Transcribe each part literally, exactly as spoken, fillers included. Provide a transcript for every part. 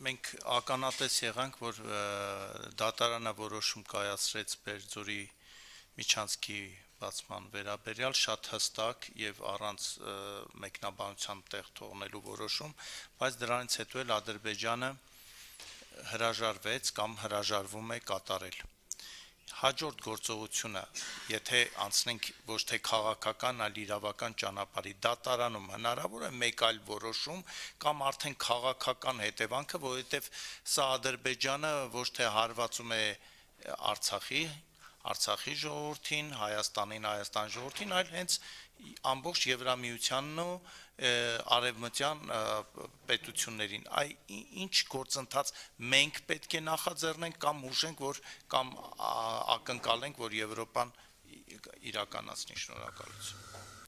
մենք ականատես եղանք, որ դատարանը որոշում կայացրեց Բերձորի միջանցքի բացման վերաբերյալ շատ հստակ եւ առանց մեկնաբանության տեղ թողնելու որոշում, բայց դրանից հետո էլ Ադրբեջանը հրաժարվեց կամ հրաժարվում է կատարել։ Հաջորդ գործողությունը, եթե անցնենք ոչ թե քաղաքական, այլ իրավական ճանապարհի, դատարանում հնարավոր է մեկ այլ որոշում կամ արդեն քաղաքական հետևանքը, որովհետև սա Ադրբեջանը ոչ թե հարվածում է Արցախի, Արցախի ժողովրդին, Հայաստանին, Հայաստան ժողովրդին, այլ հենց ամբողջ Եվրամիությանն ու արևմտյան պետություններին։ Այ ինչ գործընթաց մենք պետք է նախաձեռնենք կամ հուշենք, որ կամ ակնկալենք, որ Եվրոպան իրականացնի։ Շնորհակալություն։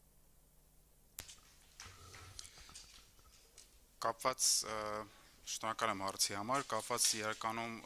Կապված շնորհակալ եմ հարցի համար, կապված իրականում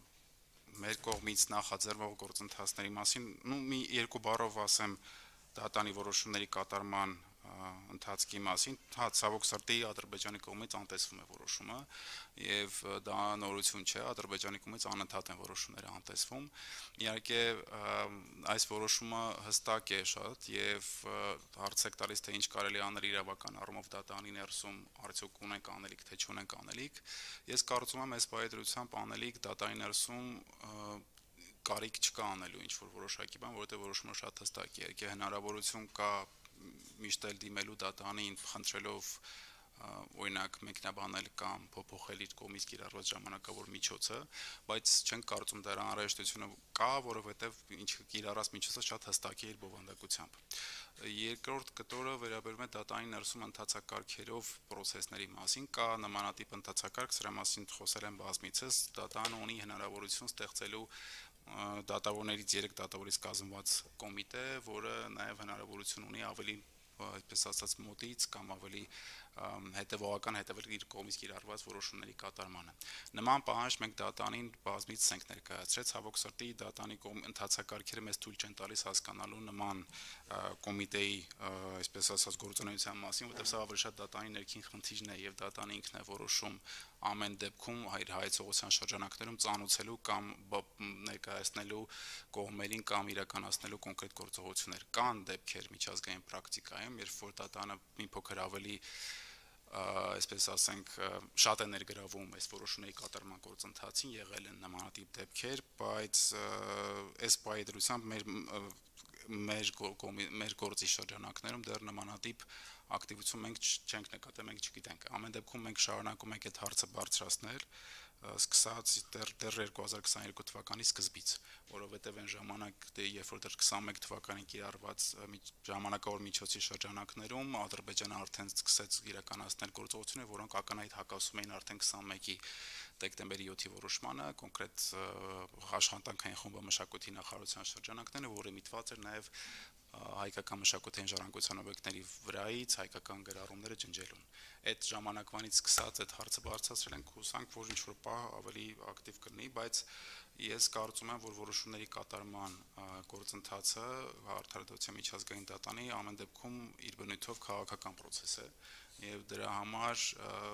մեր կողմից նախաձեռնվող գործընթացների մասին, ну մի երկու բառով ասեմ դատանի որոշումների կատարման ընթացքի մասին, հա ցավոք սրտի Ադրբեջանի կողմից անտեսվում է որոշումը եւ դա նորություն չէ, Ադրբեջանի կողմից անընդհատ են որոշումները անտեսվում։ Իհարկե այս որոշումը հստակ է շատ եւ հարց եք տալիս թե ինչ կարելի անել իրավական առումով դատանի ներսում, արդյոք ունենք անելիք թե չունենք անելիք։ Ես կարծում եմ այս պայծրությամբ անելիք դատանի ներսում կարիք չկա անելու ինչ որ որոշակի բան, որովհետեւ որոշումը շատ հստակ է, իհարկե հնարավորություն կա միշտ էլ դիմելու դատանին խնդրելով օրինակ մեկնաբանել կամ փոփոխել իր կողմից կիրառված ժամանակավոր միջոցը, բայց չենք կարծում դրա անհրաժեշտությունը կա, որովհետև ինչը կիրառած միջոցը շատ հստակ է իր բովանդակությամբ։ Երկրորդ կտորը վերաբերում է դատանի ներսում ընթացակարգերով process-ների մասին, կա նմանատիպ ընթացակարգ, սրա մասին խոսել եմ բազմիցս, դատանը ունի հնարավորություն ստեղծելու դատավորներից երեք դատավորից կազմված կոմիտե, որը նաև հնարավորություն ունի ավելի այդպես ասած մոտից կամ ավելի հետևողական հետևել իր կողմից կիրառված որոշումների կատարմանը։ Նման պահանջ մենք դատանին բազմից ենք ներկայացրել, ցավոք սրտի դատանի ընթացակարգերը մեզ թույլ չեն տալիս հասկանալու նման կոմիտեի այսպես ասած գործունեության մասին, որտեղ սա ավելի շատ դատանի ներքին խնդիրն է եւ դատանը ինքն է որոշում ամեն դեպքում հայր հայեցողության շրջանակներում ծանուցելու կամ ներկայացնելու կողմերին կամ իրականացնելու կոնկրետ գործողություններ։ Կան դեպքեր միջազգային պրակտիկայում, երբ որ դատանը մի փոքր ավելի այսպես ասենք շատ է ներգրավում այս որոշումների կատարման գործընթացին, եղել են նմանատիպ դեպքեր, բայց այս պայծրությամբ մեր մեր մեր գործի շրջանակներում դեռ նմանատիպ ակտիվություն մենք չենք նկատել, մենք չգիտենք։ Ամեն դեպքում մենք շարունակում ենք այդ հարցը բարձրացնել, սկսած դեռ դեռ երկու հազար քսաներկու թվականի սկզբից, որովհետև այն ժամանակ դե երբ որ դեռ քսանմեկ թվականին կիրառված ժամանակավոր միջոցի շրջանակներում Ադրբեջանը արդեն սկսեց իրականացնել գործողություններ, որոնք ակնհայտ հակասում էին արդեն քսանմեկի դեկտեմբերի յոթի որոշմանը, կոնկրետ աշխատանքային խումբը մշակույթի նախարարության շրջանակները, որը միտված էր նաև հայկական մշակութային ժառանգության օբյեկտների վրայից հայկական գրառումները ջնջելուն։ Այդ ժամանակվանից սկսած այդ հարցը բարձրացրել ենք, հուսանք, որ ինչ-որ պահ ավելի ակտիվ կլինի, բայց ես կարծում եմ, որ որոշումների կատարման գործընթացը Արդարադատության միջազգային դատանի ամեն դեպքում իր բնույթով քաղաքական process է եւ դրա համար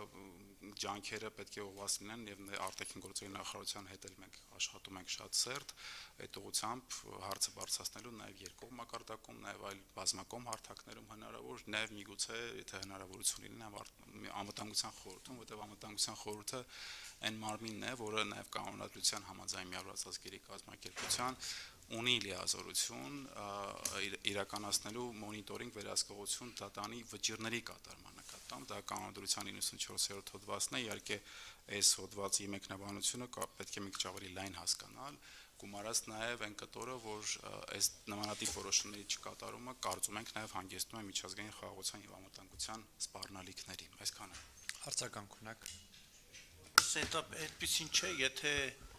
ջանքերը պետք է ուղղված լինեն եւ արտաքին գործերի նախարարության հետ էլ մենք աշխատում ենք շատ սերտ այդ ուղղությամբ հարցը բարձրացնելու նաեւ երկկողմ մակարդակում, նաեւ այլ բազմակողմ հարթակներում հնարավոր, նաեւ միգուցե եթե հնարավորություն լինի անվտանգության խորհրդում, որտեղ անվտանգության խորհուրդը այն մարմինն է, որը նաեւ կանոնադրության համաձայն միավորված ազգերի կազմակերպության ունի լիազորություն իրականացնելու մոնիտորինգ վերահսկողություն դատանի վճիռների կատարման նկատմամբ, դա կանոնադրության իննսունչորսերորդ հոդվածն է, իհարկե այս հոդվածի մեկնաբանությունը պետք է մի քիչ ավելի լայն հասկանալ, գումարած նաև այն կտորը, որ այս նմանատիպ որոշումների չկատարումը կարծում ենք նաև հանգեցնում է միջազգային խաղաղության եւ անվտանգության սպառնալիքների։ Այսքանը։ Հարցականք ունեք։ Դա այդպեսին չէ, եթե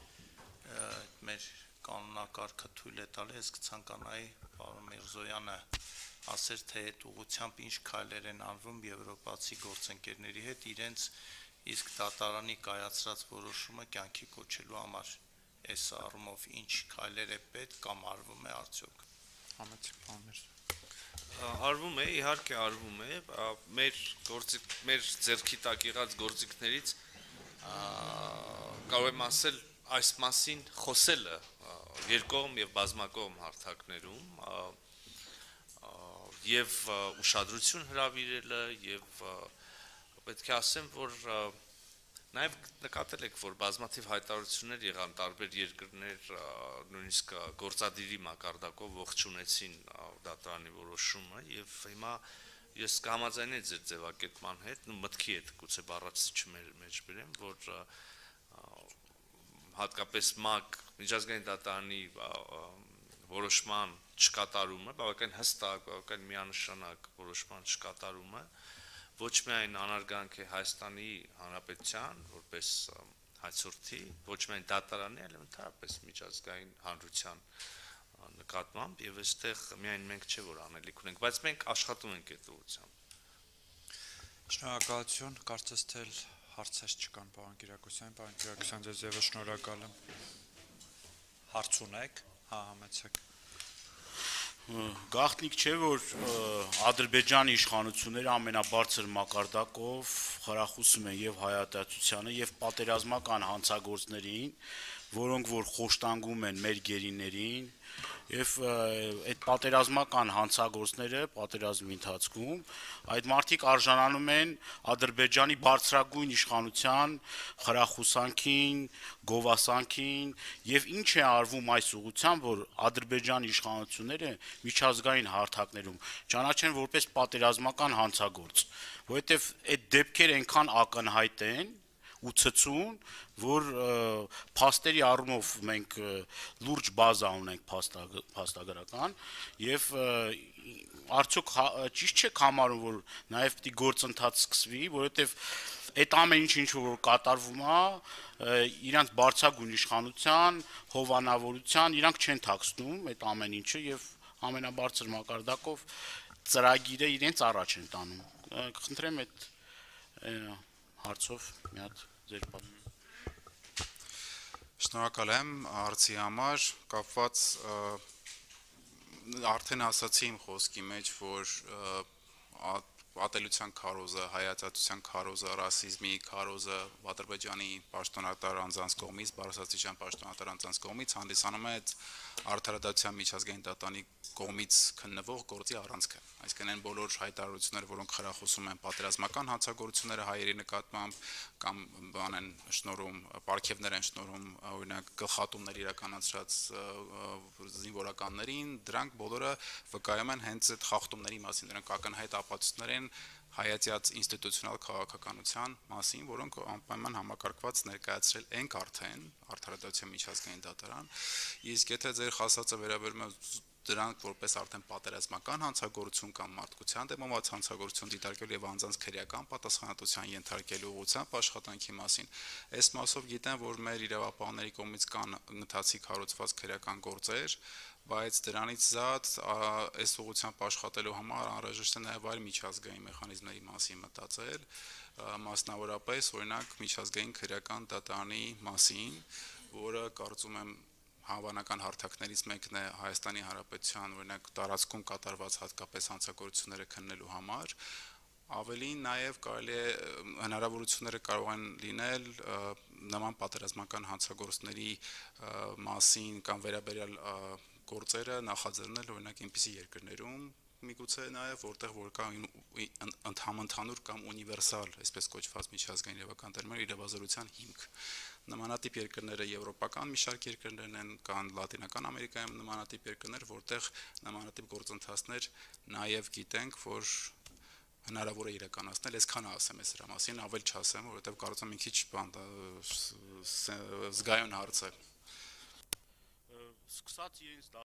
մեր կանոնակարգը թույլ է տալի, ես կցանկանայի պարոն Միրզոյանը ասեր, թե այդ ուղղությամբ ինչ քայլեր են անվում եվրոպացի գործընկերների հետ իրենց իսկ դատարանի կայացրած որոշումը կյանքի կոչելու համար այս առումով ինչ քայլեր է պետք կամ արվում է արդյոք։ Համեցեք բաներ։ Արվում է, իհարկե արվում է, մեր գործիք մեր ձեռքի տակ եղած գործիքներից կարող եմ ասել այս մասին խոսելը երկկողմ եւ բազմակողմ հարթակներում եւ ուշադրություն հրավիրելը եւ պետք է ասեմ, որ նաեւ նկատել եք, որ բազմաթիվ հայտարարություններ եղան տարբեր երկրներ նույնիսկ գործադիրի մակարդակով ողջունեցին դատարանի որոշումը եւ հիմա ես կհամաձայնեի ձեր ձևակերպման հետ, ու մտքի հետ գուցե բառացիչը մեջ բերեմ, որ հատկապես ՄԱԿ միջազգային դատարանի որոշման չկատարումը, բավական հստակ, բավական միանշանակ որոշման չկատարումը ոչ միայն անարգանք է Հայաստանի Հանրապետության որպես հայցորդի, ոչ միայն դատարանի, այլ ընդհանրապես միջազգային հանրության նկատմամբ եւ այստեղ միայն մենք չէ որ անելիք ունենք, բայց մենք աշխատում ենք այդ ուղղությամբ։ Շնորհակալություն, կարծես թե հարցեր չկան պարոն Կիրակոսյան, պարոն Կիրակոսյան, ձեզ եւս շնորհակալ եմ։ Հարց ունեք, հա, համեցեք։ Գաղտնիք չէ, որ Ադրբեջանի իշխանությունները ամենաբարձր մակարդակով խրախուսում են եւ հայատացությանը եւ պատերազմական հանցագործներին, որոնք որ խոշտանգում են մեր գերիներին եւ այդ պատերազմական հանցագործները պատերազմի ընթացքում այդ մարդիկ արժանանում են Ադրբեջանի բարձրագույն իշխանության խրախուսանքին, գովասանքին եւ ինչ է արվում այս ուղղությամբ, որ Ադրբեջանի իշխանությունները միջազգային հարթակներում ճանաչեն որպես պատերազմական հանցագործ, որովհետեւ այդ դեպքերը այնքան ակնհայտ են ու ցցուն, որ փաստերի առումով մենք լուրջ բազա ունենք փաստագրական եւ արդյոք ճիշտ չէ համարում, որ նաեւ պիտի գործընթաց սկսվի, որովհետեւ այդ ամեն ինչ ինչ որ կատարվում է, իրանց բարձրագույն իշխանության, հովանավորության, իրանք չեն թաքցնում այդ ամեն ինչը եւ ամենաբարձր մակարդակով ծրագիրը իրենց առաջ են տանում։ Կխնդրեմ այդ հարցով մի հատ ձեր պատմում։ Շնորհակալ եմ հարցի համար, կապված արդեն ասացի իմ խոսքի մեջ, որ ատելության քարոզը, հայացածության քարոզը, ռասիզմի քարոզը Ադրբեջանի պաշտոնատար անձանց կողմից, բարձրաստիճան պաշտոնատար անձանց կողմից հանդիսանում է արդարադատության միջազգային դատարանի կողմից քննվող գործի առանցքը։ Այսինքն այն բոլոր հայտարարությունները, որոնք խրախուսում են պատերազմական հանցագործությունները հայերի նկատմամբ կամ բան են շնորհում, պարգևներ են շնորհում, օրինակ գլխատումներ իրականացրած զինվորականներին, դրանք բոլորը վկայում են հենց այդ խախտումների մասին, դրանք ակնհայտ ապացույցներ են հայացած ինստիտուցիոնալ քաղաքականության մասին, որոնք անպայման համակարգված ներկայացրել ենք արդեն արդարադատության միջազգային դատարան, իսկ եթե ձեր խոսածը վերաբերում է դրանք որպես արդեն պատերազմական հանցագործություն կամ մարդկության դեմոված հանցագործություն դիտարկելու եւ անձանց քրեական պատասխանատվության ենթարկելու ուղղությամբ աշխատանքի մասին, այս մասով գիտեմ, որ մեր իրավապահների կողմից կան ընթացիկ հարուցված քրեական գործեր, բայց դրանից զատ այս ուղղությամբ աշխատելու համար անհրաժեշտ է նաև այլ միջազգային մեխանիզմների մասին մտածել, մասնավորապես օրինակ միջազգային քրեական դատարանի մասին, որը կարծում եմ հավանական հարթակներից մեկն է Հայաստանի Հանրապետության օրինակ տարածքում կատարված հատկապես հանցագործությունները քննելու համար, ավելին նաև կարելի է հնարավորությունները կարող են լինել նման պատերազմական հանցագործների մասին կամ վերաբերյալ գործերը նախաձեռնել օրինակ այնպիսի երկրներում միգուցե նաև որտեղ որ կա ընդհանուր կամ ունիվերսալ, այսպես կոչված միջազգային իրավական տերմինով իրավազորության հիմք։ Նմանատիպ երկրները եվրոպական մի շարք երկրներն են, կան Լատինական Ամերիկայում նմանատիպ երկրներ, որտեղ նմանատիպ գործընթացներ նաև գիտենք, որ հնարավոր է իրականացնել, այսքան ասեմ այս դրա մասին, ավել չասեմ, որովհետև կարծում եմ մի քիչ բան զգայուն հարց է։ Սկսած իրենց